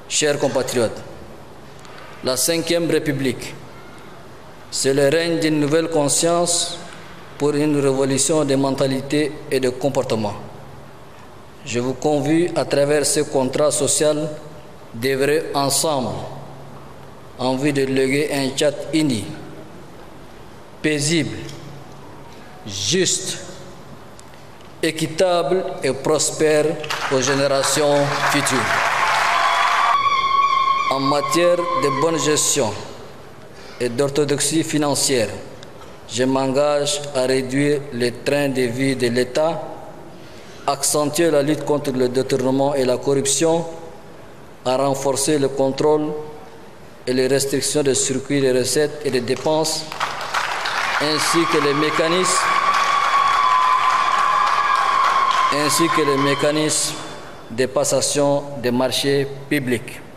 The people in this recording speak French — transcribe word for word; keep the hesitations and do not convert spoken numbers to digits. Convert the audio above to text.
Chers compatriotes, la cinquième République, c'est le règne d'une nouvelle conscience pour une révolution des mentalités et de comportements. Je vous convie à travers ce contrat social d'œuvrer ensemble en vue de léguer un Tchad uni, paisible, juste, équitable et prospère aux générations futures. En matière de bonne gestion et d'orthodoxie financière, je m'engage à réduire le train de vie de l'État, accentuer la lutte contre le détournement et la corruption, à renforcer le contrôle et les restrictions de circuit des recettes et des dépenses, ainsi que les mécanismes, ainsi que les mécanismes de passation des marchés publics.